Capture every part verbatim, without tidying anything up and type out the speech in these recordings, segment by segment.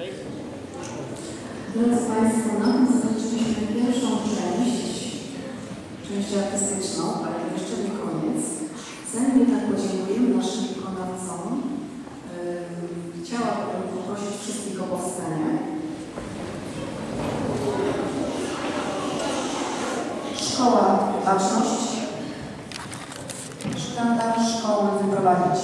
Drodzy Państwo, na tym zakończyliśmy pierwszą część, część artystyczną, ale jeszcze nie koniec. Zanim jednak podziękujemy naszym wykonawcom, yy, chciałabym poprosić wszystkich o powstanie. Szkoła Baczność. Sztandar szkoły wyprowadzić.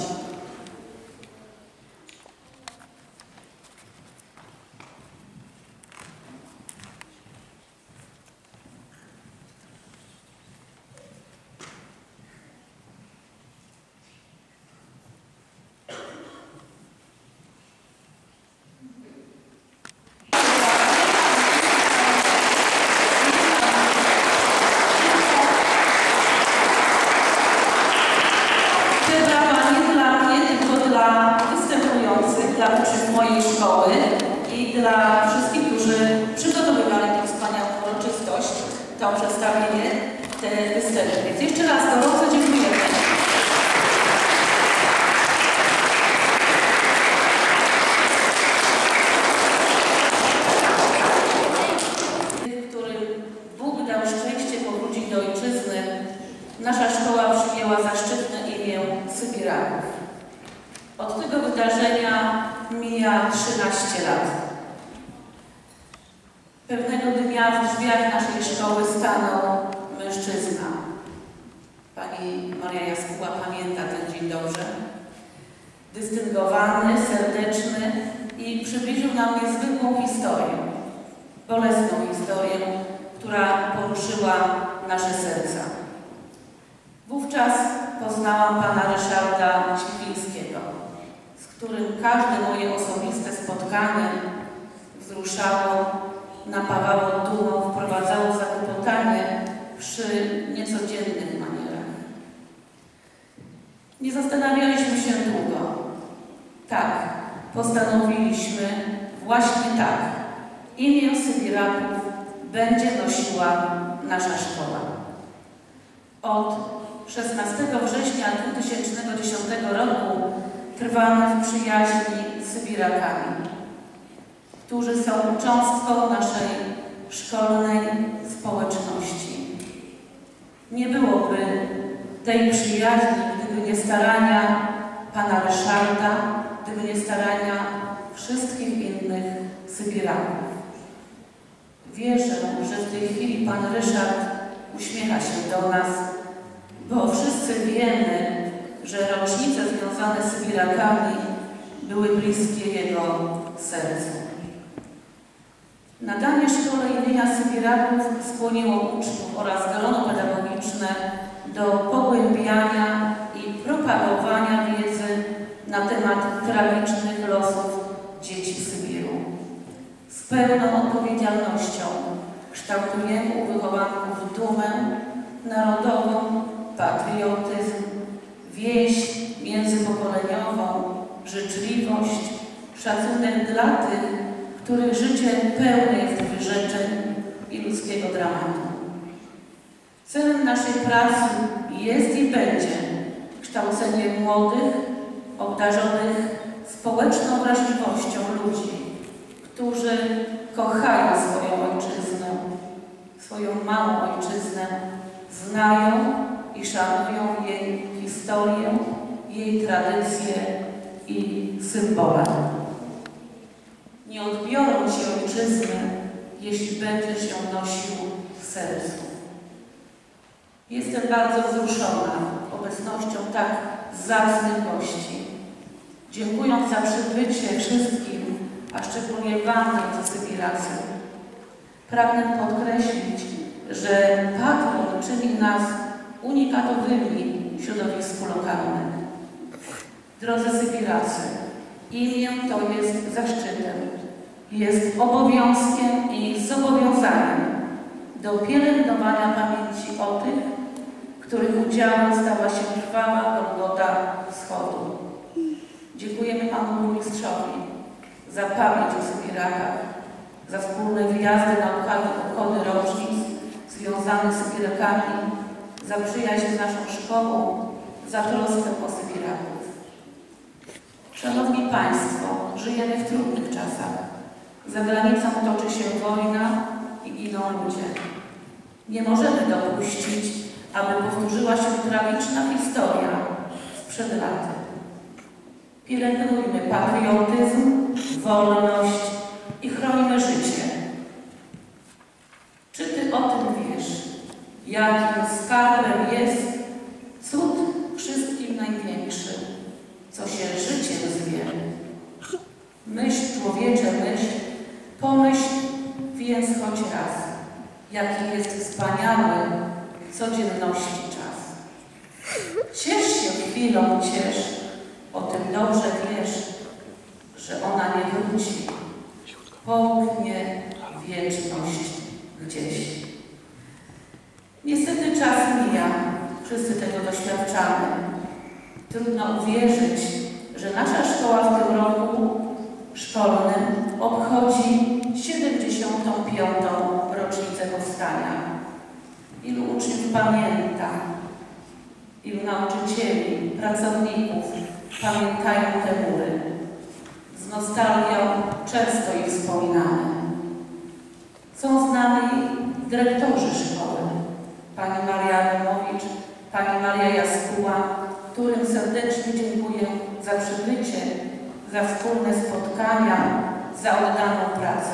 Dystyngowany, serdeczny i przybliżył nam niezwykłą historię, bolesną historię, która poruszyła nasze serca. Wówczas poznałam pana Ryszarda Świetlińskiego, z którym każde moje osobiste spotkanie wzruszało, napawało dumą, wprowadzało w zakłopotanie przy niecodziennych manierach. Nie zastanawialiśmy się długo. Tak, postanowiliśmy właśnie tak. Imię Sybiraków będzie nosiła nasza szkoła. Od szesnastego września dwa tysiące dziesiątego roku trwamy w przyjaźni z Sybirakami, którzy są cząstką naszej szkolnej społeczności. Nie byłoby tej przyjaźni, gdyby nie starania pana Ryszarda, gdyby nie starania wszystkich innych Sybiraków. Wierzę, że w tej chwili pan Ryszard uśmiecha się do nas, bo wszyscy wiemy, że rocznice związane z Sybirakami były bliskie jego sercu. Nadanie szkole imienia Sybiraków skłoniło uczniów oraz grono pedagogiczne do pogłębiania i propagowania wiedzy na temat tragicznych losów dzieci Sybiru. Z pełną odpowiedzialnością kształtujemy u wychowanków dumę narodową, patriotyzm, więź międzypokoleniową, życzliwość, szacunek dla tych, których życie pełne jest wyrzeczeń i ludzkiego dramatu. Celem naszej pracy jest i będzie kształcenie młodych, obdarzonych społeczną wrażliwością ludzi, którzy kochają swoją ojczyznę, swoją małą ojczyznę, znają i szanują jej historię, jej tradycje i symbole. Nie odbiorą ci ojczyzny, jeśli będziesz ją nosił w sercu. Jestem bardzo wzruszona obecnością tak zacnych gości. Dziękując za przybycie wszystkim, a szczególnie Wam, drodzy Sybiracy, pragnę podkreślić, że patron czyni nas unikatowymi w środowisku lokalnym. Drodzy Sybiracy, imię to jest zaszczytem, jest obowiązkiem i zobowiązaniem do pielęgnowania pamięci o tych, których udziałem stała się krwawa Golgota Wschodu. Dziękujemy Panu Burmistrzowi za pamięć o Sybirakach, za wspólne wyjazdy na obchody rocznic związane z Sybirakami, za przyjaźń z naszą szkołą, za troskę o Sybiraków. Szanowni Państwo, żyjemy w trudnych czasach. Za granicą toczy się wojna i giną ludzie. Nie możemy dopuścić, aby powtórzyła się tragiczna historia sprzed lat. Pielęgnujmy patriotyzm, wolność i chronimy życie. Czy Ty o tym wiesz? Jakim skarbem jest cud wszystkim największy, co się życiem zwie? Myśl, człowiecze, myśl, pomyśl więc choć raz, jaki jest wspaniały codzienności czas. Ciesz się chwilą, ciesz, o tym dobrze wiesz, że ona nie wróci, połknie wieczność gdzieś. Niestety czas mija, wszyscy tego doświadczamy. Trudno uwierzyć, że nasza szkoła w tym roku szkolnym obchodzi siedemdziesiątą piątą rocznicę powstania. Ilu uczniów pamięta, ilu nauczycieli, pracowników pamiętają te mury. Z nostalgią często ich wspominamy. Są z nami dyrektorzy szkoły, pani Maria Adamowicz, pani Maria Jaskuła, którym serdecznie dziękuję za przybycie, za wspólne spotkania, za oddaną pracę.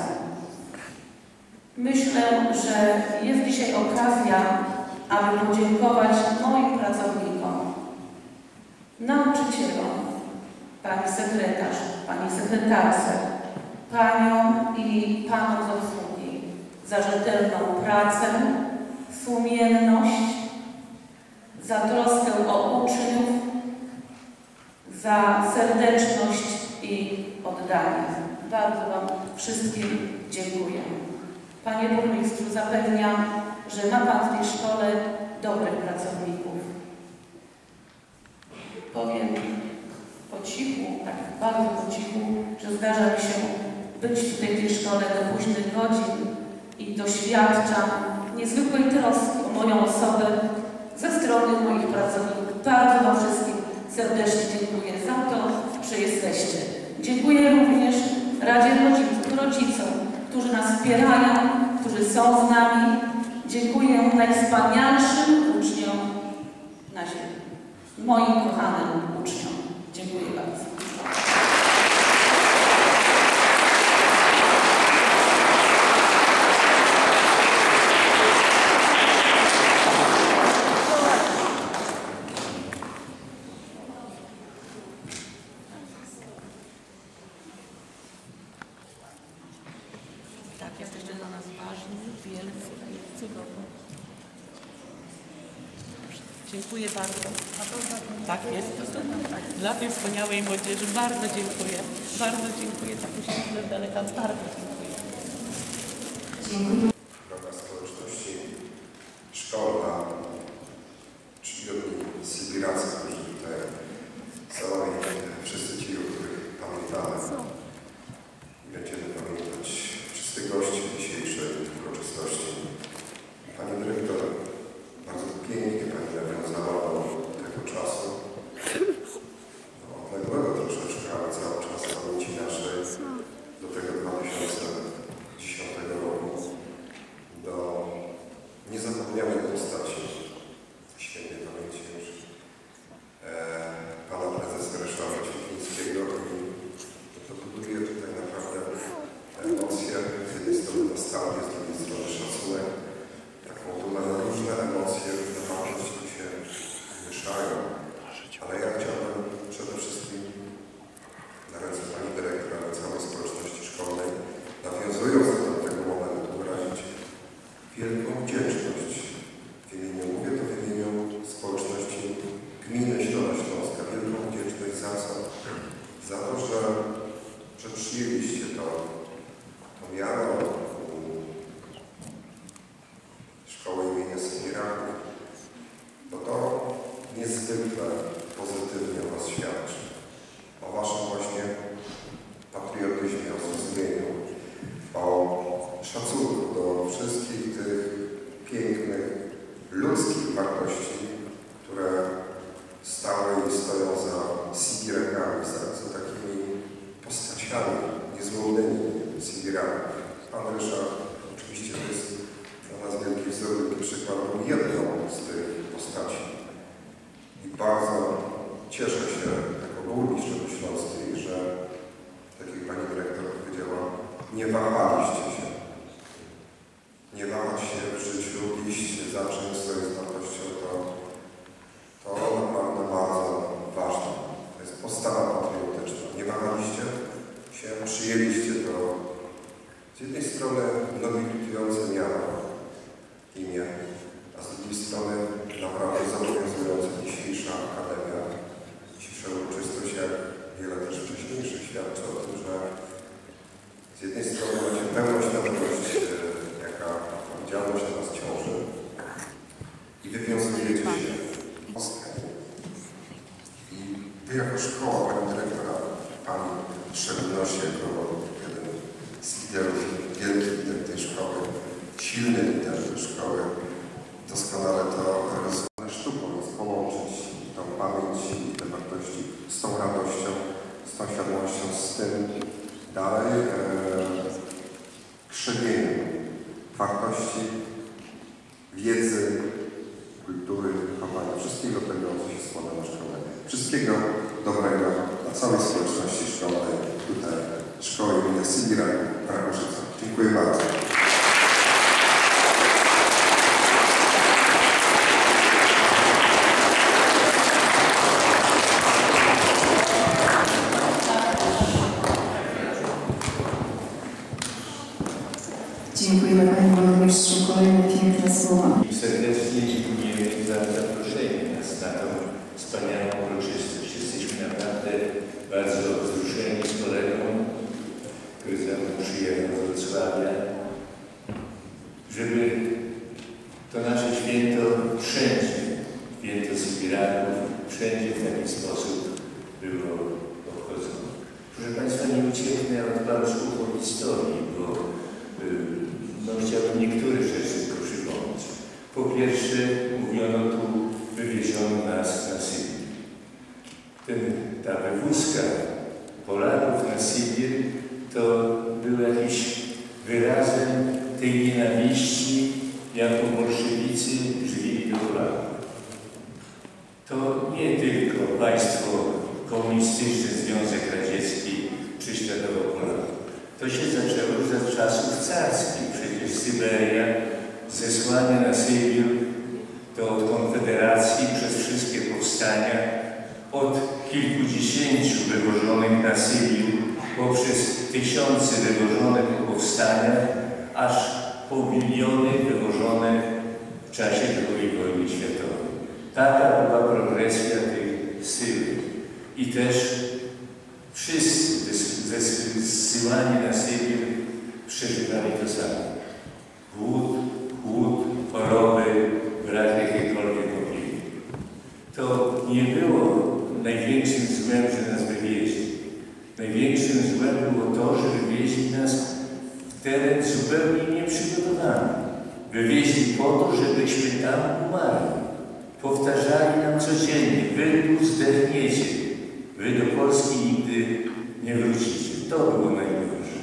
Myślę, że jest dzisiaj okazja, aby podziękować moim pracownikom, nauczycielom, pani sekretarz, pani sekretarce, paniom i panom z obsługi za rzetelną pracę, sumienność, za troskę o uczniów, za serdeczność i oddanie. Bardzo Wam wszystkim dziękuję. Panie burmistrzu, zapewniam, że ma Pan w tej szkole dobrych pracowników. Powiem po cichu, tak bardzo po cichu, że zdarza mi się być w tej, tej szkole do późnych godzin i doświadczam niezwykłej troski o moją osobę ze strony moich pracowników. Bardzo Wam wszystkim serdecznie dziękuję za to, że jesteście. Dziękuję również Radzie Rodziców, rodzicom, którzy nas wspierają, którzy są z nami. Dziękuję najwspanialszym uczniom na ziemi, moim kochanym uczniom. Dziękuję bardzo. Jesteście dla nas ważni, wielcy i cudowni. Dziękuję bardzo. Tak jest. Dla tej wspaniałej młodzieży bardzo dziękuję. Bardzo dziękuję. Tak usiądę z daleka. Bardzo dziękuję. Droga społeczności szkolna, czcigodni sybiracy, którzy tutaj są i wszyscy ci, o których pamiętamy. Będziemy pamiętać wszyscy gości dzisiejszej uroczystości. Pani dyrektor, bardzo pięknie Pani nawiązała do tego czasu, do odległego troszeczkę, ale cały czas pamięci naszej, do tego dwa tysiące dziesiątego roku, do niezapomnianej postaci świętej pamięci już e, Pana Prezesa Ryszarda Ćwietlińskiego i to buduje tutaj naprawdę emocje, z jednej strony nostalgię, z drugiej strony szacunek, taką dumę na różne emocje, różne wartości się mieszają. Ale ja chciałbym przede wszystkim na ręce Pani Dyrektor, ale całej społeczności szkolnej, nawiązując do tego momentu, wyrazić wielką wdzięczność w imieniu, mówię to w imieniu społeczności gminy Środa Śląska, wielką wdzięczność za co? Za to, że, że przyjęliście to miano szkoły imienia Sybiraków, bo to niezwykle pozytywnie o Was świadczy. O Waszym właśnie patriotyzmie, o zrozumieniu, o szacunku do wszystkich tych pięknych, ludzkich wartości, które stały i stoją za Sybirakami, za, za takimi postaciami gościami niezłomnymi Sybiraków. Pan Ryszard oczywiście to jest dla nas wielki wzór, wielki przykład, był jedną z tych postaci. I bardzo cieszę się jako burmistrz Śląskiej, że, tak jak pani dyrektor powiedziała, nie wahaliście się. Nie wahać się w życiu, iść za czymś, co jest wartością, to, to naprawdę bardzo ważne. To jest postawa patriotyczna. Nie wahaliście się, przyjęliście to z jednej strony nobilitujące miano, imię, a z drugiej strony naprawdę zobowiązująca dzisiejsza akademia, dzisiejsza uroczystość, jak wiele też wcześniejszych świadczy o tym, że z jednej strony macie pełną świadomość, jaka odpowiedzialność na nas ciąży i wywiązujecie się i wy jako szkoła, pani dyrektora, pani w szczególności jako jeden z liderów, wielki lider tej szkoły, silny lider tej szkoły, doskonale to rozwiązane sztuką jest połączyć tą pamięć i te wartości z tą radością, z tą świadomością, z tym dalej e, krzewieniem wartości, wiedzy, kultury, wychowania, wszystkiego tego, co się składa na szkołę. Wszystkiego dobrego dla całej społeczności szkolnej, tutaj Szkoły imienia Sybira w Rakoszicach. Dziękuję bardzo. Dziękujemy Panie Burmistrzu. Kolejne piękne słowa. Serdecznie dziękujemy za zaproszenie nas na tą wspaniałą uroczystość. Jesteśmy naprawdę bardzo wzruszeni z kolegą, który za mną przyjechał z Wrocławia, żeby to nasze święto wszędzie, święto Sybiraków, wszędzie w taki sposób było obchodzone. Proszę Państwa, nie ucieknę od paru słów o historii, bo no, chciałbym niektóre rzeczy tylko przypomnieć. Po pierwsze, mówiono tu, wywieziono nas na Sybir. Ten, ta wywózka Polaków na Sybir to był jakiś wyrazem tej nienawiści, jaką bolszewicy żywili do Polaków. To nie tylko państwo komunistyczne, Związek Radziecki prześladował Polaków. To się zaczęło już za czasów carskich. Przecież Syberia, zesłanie na Sybir, to od Konfederacji przez wszystkie powstania, od kilkudziesięciu wywożonych na Sybir, poprzez tysiące wywożone po powstaniach, aż po miliony wywożone w czasie drugiej wojny światowej. Taka była progresja tej Syrii. I też wszyscy zsyłani na Sybir przeżywali to samo. Głód, chłód, choroby, brak jakiejkolwiek opieki. To nie było największym złem, że nas wywieźli. Największym złem było to, że wywieźli nas w teren zupełnie nieprzygotowany. Wywieźli po to, żebyśmy tam umarli. Powtarzali nam codziennie, wy tu zdechniecie, wy do Polski nigdy nie wrócicie. To było najgorsze.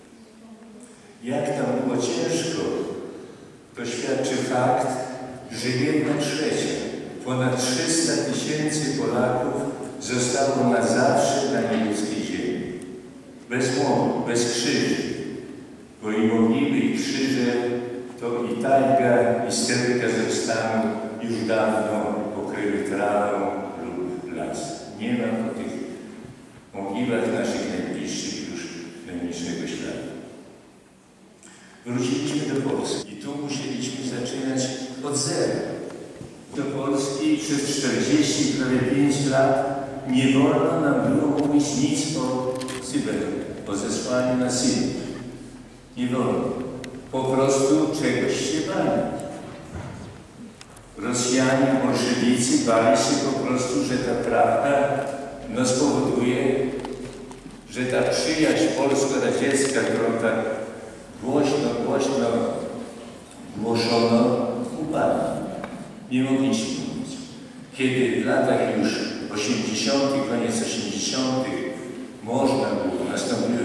Jak tam było ciężko, to świadczy fakt, że jedna trzecia, ponad trzysta tysięcy Polaków zostało na zawsze na niemieckiej ziemi. Bez młodu, bez krzyży. Bo i mogiły, i krzyże, to i tajga, i stepy Kazachstanu już dawno pokryły trawą lub las. Nie ma po tych mogiłach naszych najbliższych już najmniejszego śladu. Wróciliśmy do Polski i tu musieliśmy zaczynać od zera. Do Polski przez czterdzieści, prawie pięć lat nie wolno nam było mówić nic o Syberii, o zesłaniu na Sybir. Nie wolno. Po prostu czegoś się bali. Rosjanie, bolszewicy bali się po prostu, że ta prawda no, spowoduje, że ta przyjaźń polsko-radziecka, którą tak głośno, głośno głoszono, upadła. Nie mogliśmy mówić. Kiedy w latach już osiemdziesiątych, koniec osiemdziesiątych można było, nastąpiła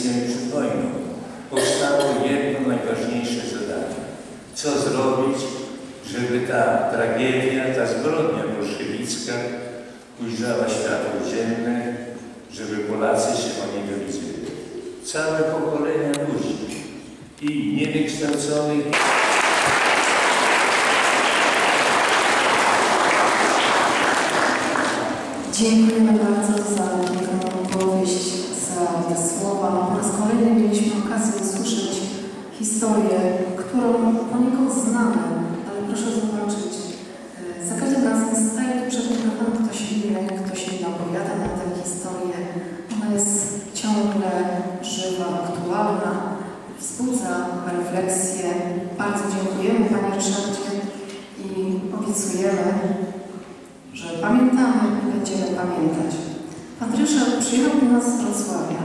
Niemcami przed wojną, powstało jedno najważniejsze zadanie. Co zrobić, żeby ta tragedia, ta zbrodnia bolszewicka ujrzała światło dzienne, żeby Polacy się o niej dowiedzieli. Całe pokolenia ludzi i niewykształconych. Dziękujemy bardzo za piękną opowieść, za te słowa. Po raz kolejny mieliśmy okazję usłyszeć historię, którą poniekąd znamy, ale proszę zobaczyć, za każdym razem staje tu przed mikrofonem ktoś inny, ktoś inny opowiada nam tę historię. Ona jest ciągle żywa, aktualna, wzbudza refleksję. Bardzo dziękujemy Panie Ryszardzie i obiecujemy, że pamiętamy i będziemy pamiętać. Pan Ryszard przyjechał do nas z Wrocławia.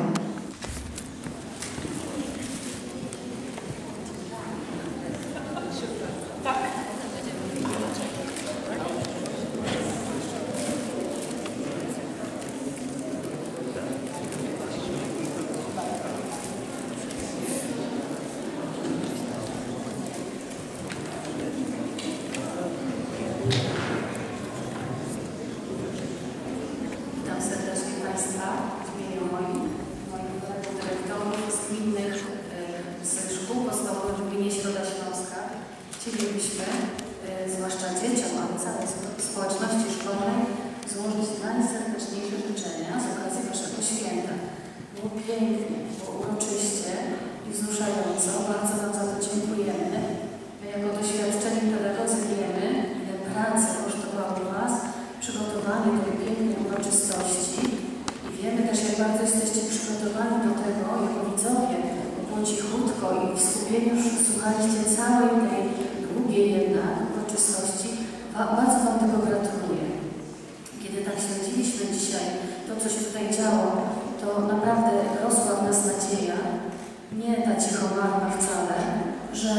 Chcielibyśmy, zwłaszcza dzieciom, ale całej społeczności szkolnej, złożyć najserdeczniejsze życzenia z okazji Waszego święta. Było pięknie, było uroczyście i wzruszająco. Bardzo Wam za to dziękujemy. My jako doświadczeni pedagodzy wiemy, ile pracy kosztowało Was przygotowanie tej pięknej uroczystości i wiemy też, jak bardzo jesteście przygotowani do tego, jako widzowie, było cichutko i w skupieniu słuchaliście całej tej długiej jednak uroczystości. Bardzo Wam tego gratuluję. Kiedy tak śledziliśmy dzisiaj to, co się tutaj działo, to naprawdę rosła w nas nadzieja, nie ta cichomarna wcale, że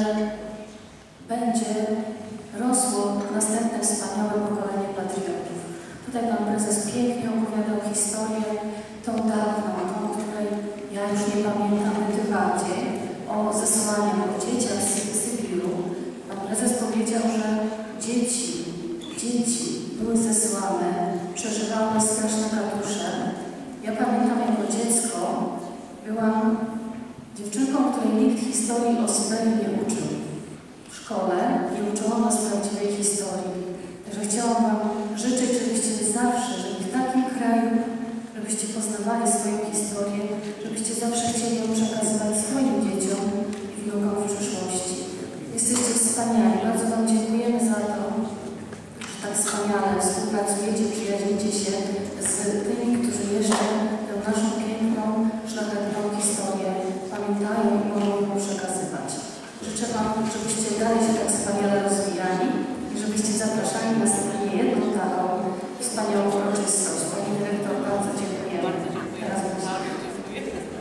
będzie rosło następne wspaniałe pokolenie patriotów. Tutaj Pan Prezes pięknie opowiadał historię, tą dawną, tą, której ja już nie pamiętam, tym bardziej, o zesłaniu, o dzieciach z Sybiru. Pan Prezes powiedział, że dzieci, dzieci były zesłane, przeżywały straszne katusze. Ja pamiętam, jako dziecko byłam dziewczynką, której nikt historii o Syberii nie uczył. W szkole nie uczono nas prawdziwej historii. Także chciałam Wam życzyć, żebyście zawsze, żeby w takim kraju, żebyście poznawali swoją historię, żebyście zawsze chcieli ją przekazywać swoim dzieciom i wnukom w przyszłości. Jesteście wspaniali. Bardzo Wam dziękujemy za to, że tak wspaniale współpracujecie, przyjaźnicie się z tymi, którzy jeszcze tę naszą piękną, szlachetną historię pamiętają i mogą ją przekazywać. Życzę Wam, żebyście dalej się tak wspaniale rozwijali i żebyście zapraszali nas na niejedną taką wspaniałą uroczystość. Pani dyrektor, bardzo dziękuję. Bardzo dziękuję. Teraz Bardzo dziękuję.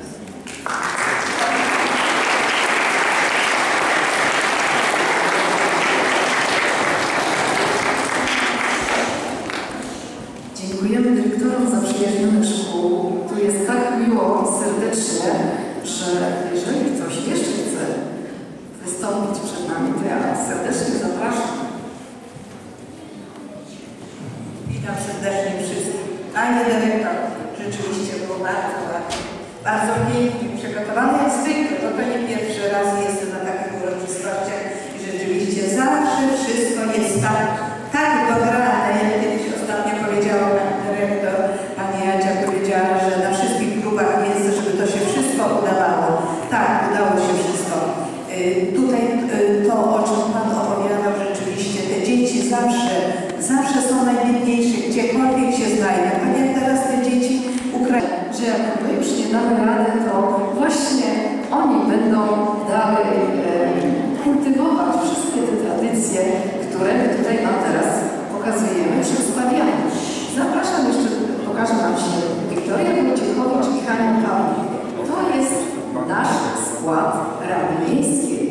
Dziękujemy dyrektorom zaprzyjaźnionych szkół. Tu jest tak miło i serdecznie, że jeżeli ktoś jeszcze chce wystąpić przed nami, to ja serdecznie zapraszam. Witam serdecznie wszystkich. Pani dyrektor, rzeczywiście było bardzo ładnie, bardzo pięknie przygotowane jak zwykle, bo to nie pierwszy raz jestem na takich uroczystościach i rzeczywiście zawsze wszystko jest tak, tak dograne, jak kiedyś ostatnio powiedziała pani dyrektor, pani Jadzia powiedziała, że na wszystkich klubach jest, żeby to się wszystko udawało. Tak, udało się wszystko. Tutaj to, o czym Pan opowiadał, rzeczywiście te dzieci zawsze, zawsze są najbiedniejsze, gdziekolwiek się znajdą. Tak jak teraz te dzieci Ukrainy. Że jak my już nie damy rady, to właśnie oni będą dalej e, kultywować wszystkie te tradycje, które my tutaj Wam teraz pokazujemy, przedstawiamy. Zapraszam jeszcze, pokażę Wam się Wiktoria Wojciechowicz i Hania Pawlik. To jest nasz skład Rady Miejskiej.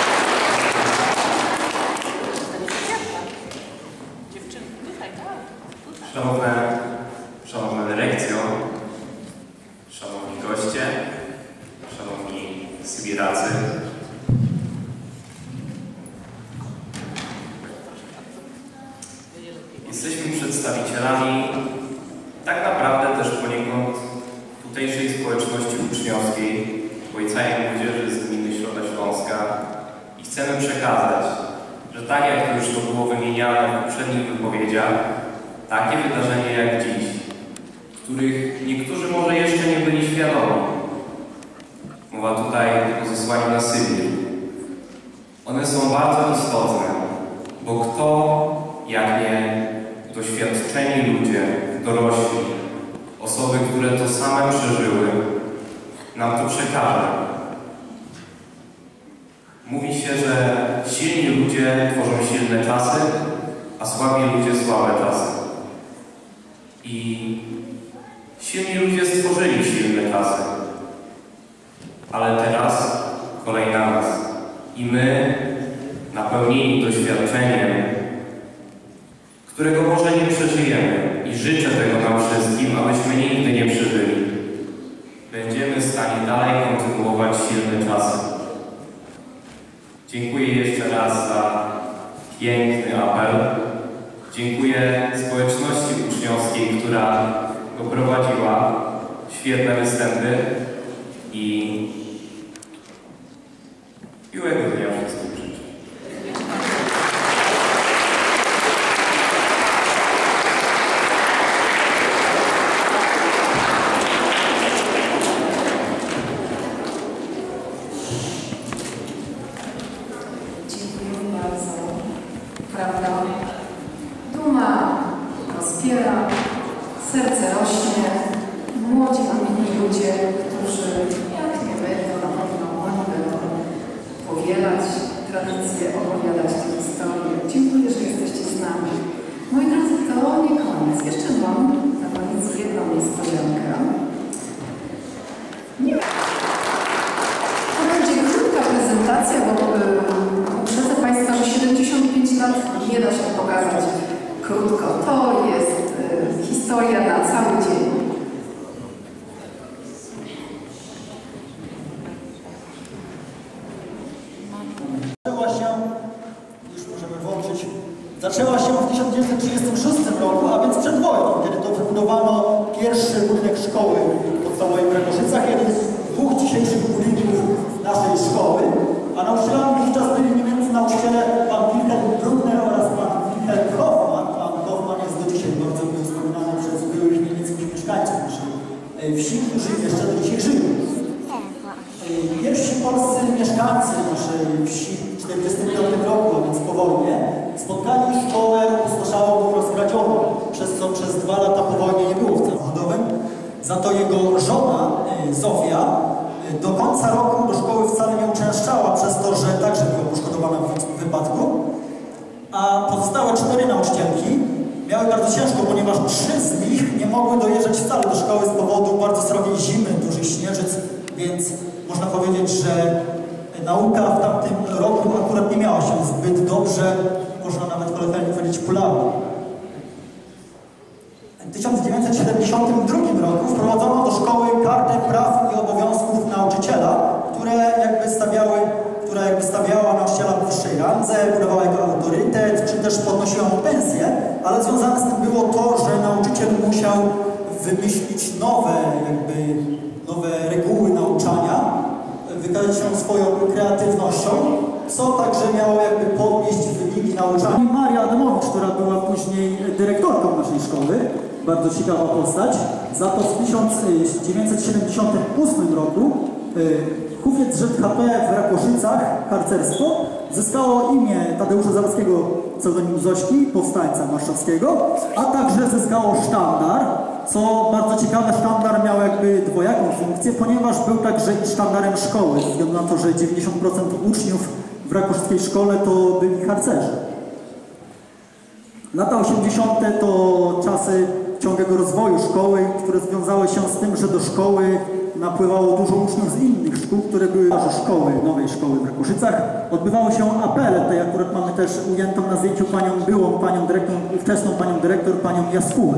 Dziewczynki, tutaj, tak? tutejszej społeczności uczniowskiej, bo i całej młodzieży z gminy Środa Śląska i chcemy przekazać, że tak jak to już to było wymieniane w poprzednich wypowiedziach, takie wydarzenia jak dziś, których niektórzy może jeszcze nie byli świadomi, mowa tutaj o zesłaniu na Sybir, one są bardzo istotne, bo kto jak nie doświadczeni ludzie, dorośli, osoby, które to same przeżyły, nam to przekaże. Mówi się, że silni ludzie tworzą silne czasy, a słabi ludzie słabe czasy. I silni ludzie stworzyli silne czasy. Ale teraz kolej na nas. I my, napełnieni doświadczeniem, którego może nie przeżyjemy i życzę tego nam wszystkim, abyśmy nigdy nie przeżyli, będziemy w stanie dalej kontynuować silne czasy. Dziękuję jeszcze raz za piękny apel. Dziękuję społeczności uczniowskiej, która go prowadziła. Świetne występy i miłego dnia wszystkim życzę. Dziękuję bardzo. Prawda? Duma rozpiera, serce rośnie, młodzi, ambitni ludzie, którzy jak nie my, to na pewno oni będą powielać tradycje, opowiadać tę historię. Dziękuję, że jesteście z nami. Moi drodzy, to nie koniec. Jeszcze mam na koniec jedną niespodziankę. Nie. To będzie krótka prezentacja, bo uprzedzę Państwa, że siedemdziesiąt pięć lat nie da się pokazać krótko. To jest y, historia na cały dzień. Zaczęła się, już możemy włączyć, zaczęła się w tysiąc dziewięćset trzydziestym szóstym roku, a więc przed wojną, kiedy to wybudowano pierwszy budynek szkoły podstawowej w Rakoszycach, jeden z dwóch dzisiejszych budynków naszej szkoły, a nauczycielami wówczas byli niemieccy nauczyciele pan Wilhelm Brunner oraz pan Wilhelm Hoffmann. Pan Hoffmann jest do dzisiaj bardzo miło wspominany przez byłych niemieckich mieszkańców naszej wsi, którzy jeszcze do dzisiaj żyją. Pierwsi polscy mieszkańcy naszej wsi w tysiąc dziewięćset czterdziestym piątym roku, a więc po wojnie, spotkali szkołę opustoszałą lub rozkradzioną, przez co przez dwa lata po wojnie nie było wcale hodowym. Za to jego żona, Zofia, do końca roku do szkoły wcale nie uczęszczała, przez to, że także była poszkodowana w wypadku. A pozostałe cztery nauczycielki miały bardzo ciężko, ponieważ trzy z nich nie mogły dojeżdżać wcale do szkoły z powodu bardzo srogiej zimy, dużych śnieżyc, więc można powiedzieć, że nauka w tamtym roku akurat nie miała się zbyt dobrze, można nawet kolokwialnie powiedzieć kulawo. W tysiąc dziewięćset siedemdziesiątym drugim roku wprowadzono do szkoły kartę praw i obowiązków nauczyciela, które jakby stawiały, która jakby stawiała nauczyciela w wyższej randze, budowała jego autorytet, czy też podnosiła mu pensję, ale związane z tym było to, że nauczyciel musiał wymyślić nowe, jakby, nowe reguły nauczania, wykazać się swoją kreatywnością, co także miało jakby podnieść wyniki nauczania. Maria Adamowicz, która była później dyrektorką naszej szkoły, bardzo ciekawa postać. Za to w tysiąc dziewięćset siedemdziesiątym ósmym roku Hufiec Z H P w Rakoszycach, harcerstwo, zyskało imię Tadeusza Zawadzkiego, pseudonim Zośki, powstańca warszawskiego, a także zyskało sztandar, co bardzo ciekawe, sztandar miał jakby dwojaką funkcję, ponieważ był także i sztandarem szkoły, ze względu na to, że dziewięćdziesiąt procent uczniów w rakoszyckiej szkole to byli harcerze. Lata osiemdziesiąte to czasy ciągłego rozwoju szkoły, które związały się z tym, że do szkoły napływało dużo uczniów z innych szkół, które były szkoły, nowej szkoły w Rakoszycach. Odbywały się apele, tutaj akurat mamy też ujętą na zdjęciu panią byłą, panią dyrektor, ówczesną panią dyrektor, panią Jaskułę.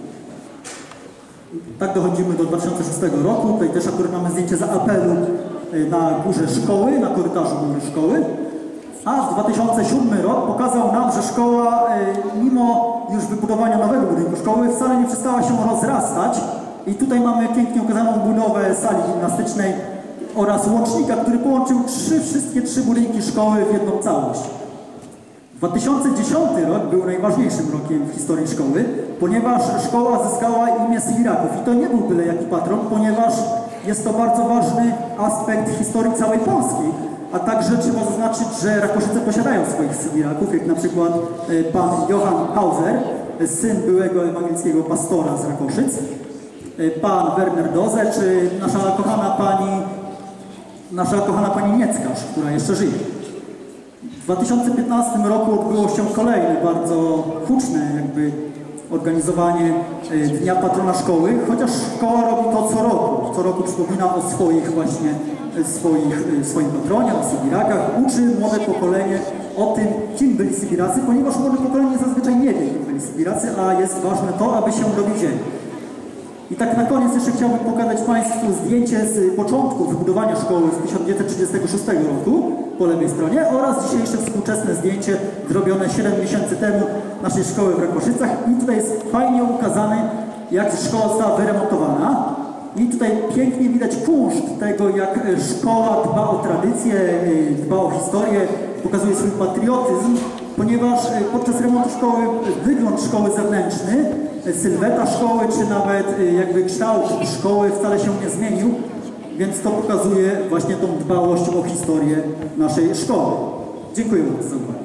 Tak dochodzimy do dwa tysiące szóstego roku, tutaj też akurat mamy zdjęcie za apelu na górze szkoły, na korytarzu góry szkoły. A dwa tysiące siódmy rok pokazał nam, że szkoła, mimo już wybudowania nowego budynku szkoły, wcale nie przestała się rozrastać I tutaj mamy pięknie ukazaną budowę sali gimnastycznej oraz łącznika, który połączył trzy, wszystkie trzy budynki szkoły w jedną całość. dwa tysiące dziesiąty rok był najważniejszym rokiem w historii szkoły, ponieważ szkoła zyskała imię Sybiraków. I to nie był byle jaki patron, ponieważ jest to bardzo ważny aspekt historii całej Polski. A także trzeba zaznaczyć, że Rakoszyce posiadają swoich Sybiraków, jak na przykład pan Johann Hauser, syn byłego ewangelickiego pastora z Rakoszyc, pan Werner Doze, czy nasza kochana pani, nasza kochana pani Nieckarz, która jeszcze żyje. W dwa tysiące piętnastym roku odbyło się kolejne bardzo huczne jakby organizowanie Dnia Patrona Szkoły, chociaż szkoła robi to co roku. Co roku przypomina o swoich właśnie, swoich, swoim patronie, o Sybirakach, uczy młode pokolenie o tym, kim byli Sybiracy, ponieważ młode pokolenie zazwyczaj nie wie, kim byli Sybiracy, a jest ważne to, aby się dowiedzieli. I tak na koniec jeszcze chciałbym pokazać Państwu zdjęcie z początku wybudowania szkoły z tysiąc dziewięćset trzydziestego szóstego roku po lewej stronie oraz dzisiejsze współczesne zdjęcie zrobione siedem miesięcy temu naszej szkoły w Rakoszycach. I tutaj jest fajnie ukazane, jak szkoła została wyremontowana. I tutaj pięknie widać kunszt tego, jak szkoła dba o tradycję, dba o historię, pokazuje swój patriotyzm, ponieważ podczas remontu szkoły wygląd szkoły zewnętrzny, sylweta szkoły, czy nawet jakby kształt szkoły wcale się nie zmienił, więc to pokazuje właśnie tą dbałość o historię naszej szkoły. Dziękuję bardzo za uwagę.